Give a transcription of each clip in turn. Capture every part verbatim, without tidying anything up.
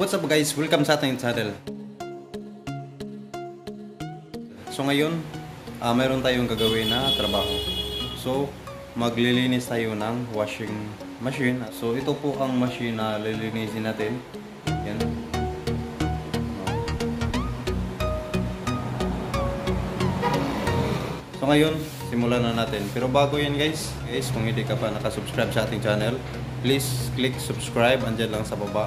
what's up guys? Welcome sa ating channel. So ngayon, uh, mayroon tayong gagawin na trabaho. So, maglilinis tayo ng washing machine. So, ito po ang machine na lilinisin natin. Yan. So ngayon, simulan na natin. Pero bago yan guys, guys, kung hindi ka pa nakasubscribe sa ating channel, please click subscribe, andyan lang sa baba.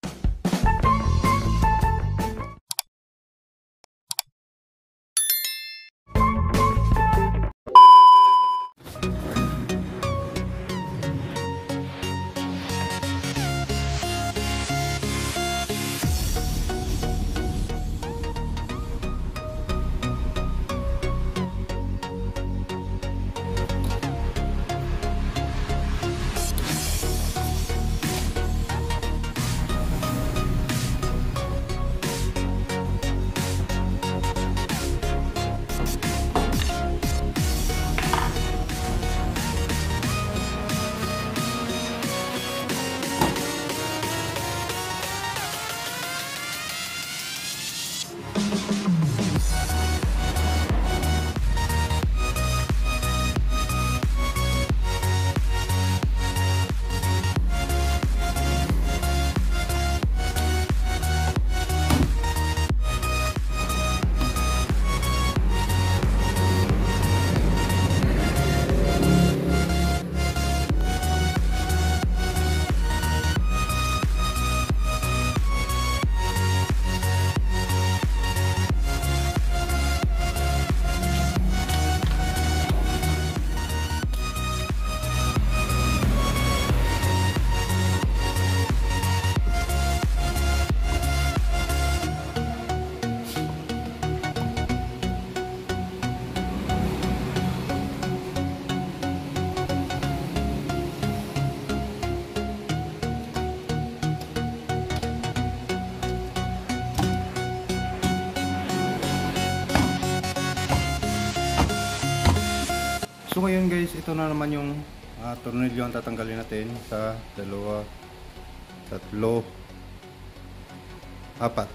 So ngayon guys, ito na naman yung uh, tornilyo ang tatanggalin natin sa dalawa, tatlo, apat.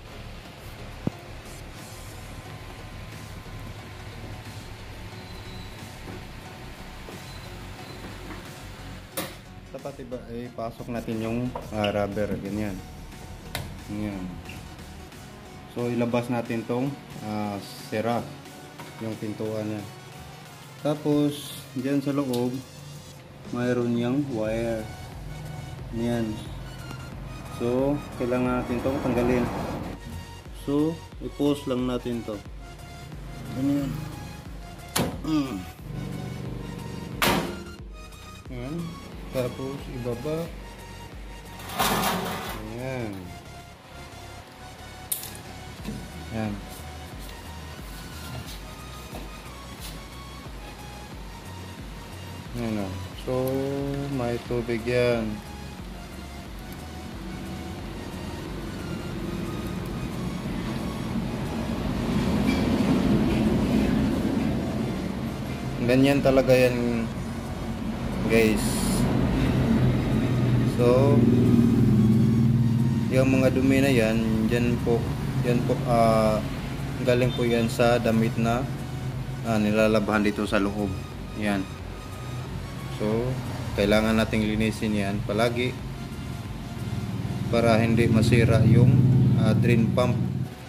Dapat iba ay pasok natin yung uh, rubber, ganyan. Ganyan. So ilabas natin tong uh, sira, yung pintuan niya. Tapos, dyan sa loob, mayroon yung wire. Yan. So, kailangan natin itong tanggalin. So, i-pause lang natin to. Ganyan. Mm. Yan. Tapos, ibaba. Yan. Yan. Ano, so may tubig yan. Ganyan talaga yan guys. So yung mga dumi na yan, dyan po, yan po uh, galing po yan sa damit na uh, nilalabhan dito sa loob. Yan. So, kailangan nating linisin yan palagi para hindi masira yung uh, drain pump.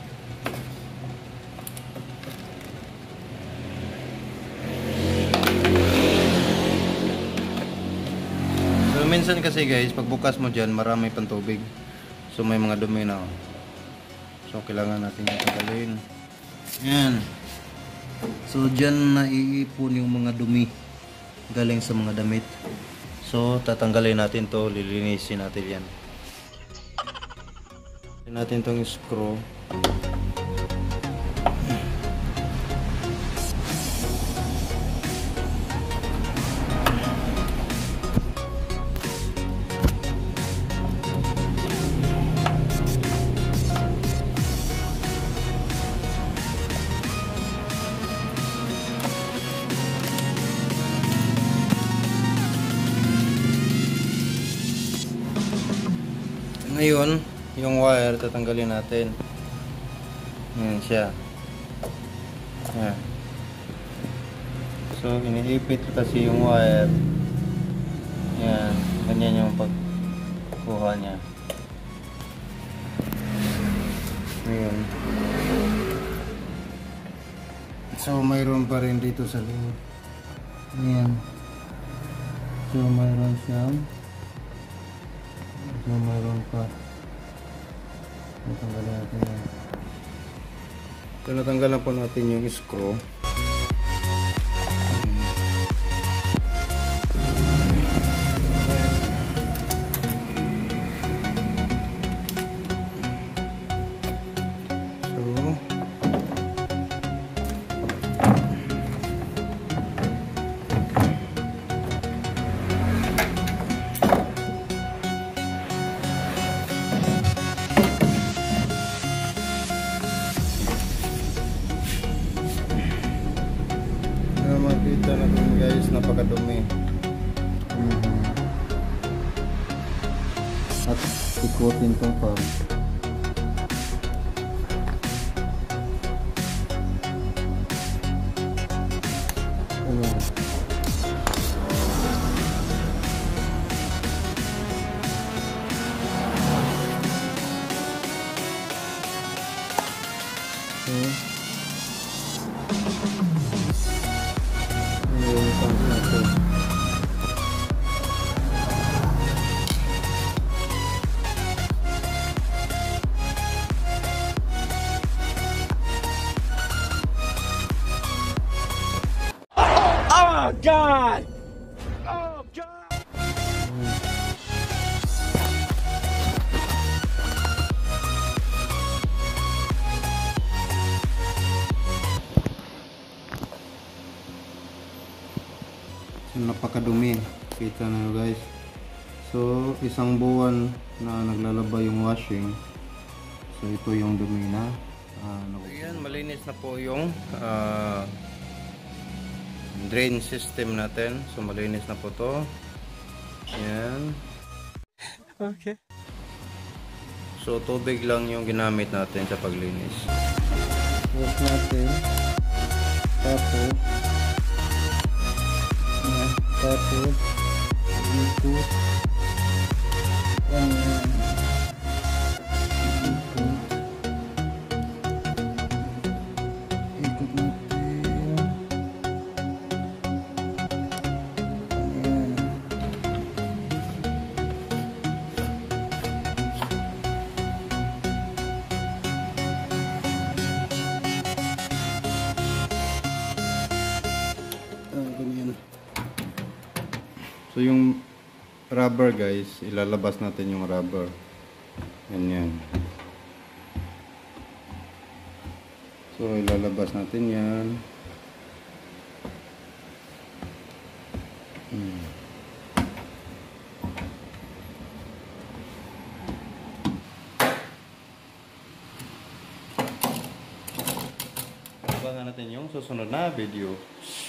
So, minsan kasi guys, pagbukas mo dyan, marami pang tubig. So, may mga dumi na. So, kailangan natin tanggalin. Yan. So, dyan naiipon yung mga dumi galing sa mga damit. So tatanggalin natin to, lilinisin natin yan. Lilinisin natin tong screw. Ngayon, yung wire tatanggalin natin. Yan siya. Yan. So iniipit kasi yung wire. Yan, ganyan yung pagkuha niya. Ayan. So mayroon pa rin dito sa loob. Ayan. So mayroon siyang So mayroon pa. Natanggalan natin yan. So natanggalan po natin yung screw. Makita natin guys, napakadumi. Mm-hmm. At ikutin tong farm. Ayan. Okay. Oh God! Oh God! So, napakadumi. Kita na guys. So isang buwan na naglalaba yung washing. So ito yung dumi na. Uh, Ayan, malinis na po yung uh, drain system natin. So malinis na po to. Ayan. Okay. So tubig lang yung ginamit natin sa paglinis. Wash natin. Tapos ayan. Tapos ikot. Ayan. So yung rubber guys, ilalabas natin yung rubber. Ganyan. So ilalabas natin yan. Hmm. Abangan natin yung susunod na video.